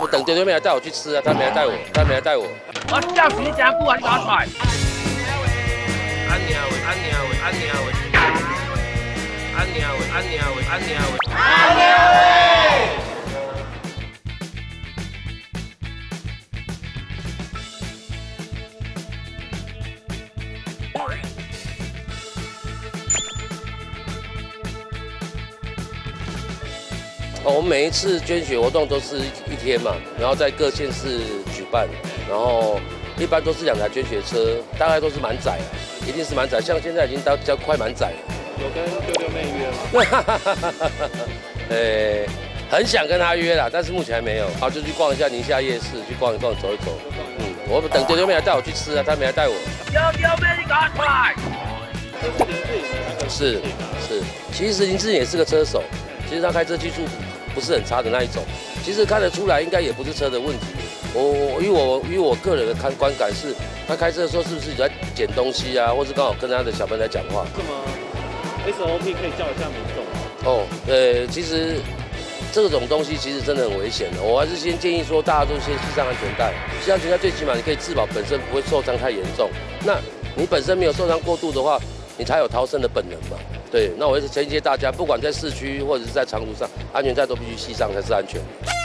我等丢丢妹来带我去吃啊，他没来带我， 我叫徐家姑啊，你搞出来！ 安妮啊喂，安妮啊喂，安妮啊喂，安妮啊喂，安妮啊喂，安妮啊喂，安妮啊喂。 我们每一次捐血活动都是一天嘛，然后在各县市举办，然后一般都是2台捐血车，大概都是满载啊，一定是满载，像现在已经到快满载了。 有跟丢丢妹约吗？ 很想跟他约啦，但是目前还没有。好，就去逛一下宁夏夜市，去逛一逛，走一走。我等丢丢妹来带我去吃啊，他没来带我。 丢丢妹，你搞出来！ 是，其实林志颖也是个车手，其实他开车技术不是很差的那一种，其实看得出来应该也不是车的问题。以我个人的观感是，他开车的时候是不是在捡东西啊，或是刚好跟他的小朋友在讲话？ 这么 SOP 可以叫一下民众吗？ 其实这种东西其实真的很危险的。我还是先建议说，大家都先系上安全带。系上安全带最起码你可以自保，本身不会受伤太严重。那你本身没有受伤过度的话，你才有逃生的本能嘛。对，那我也是建议大家，不管在市区或者是在长途上，安全带都必须系上才是安全。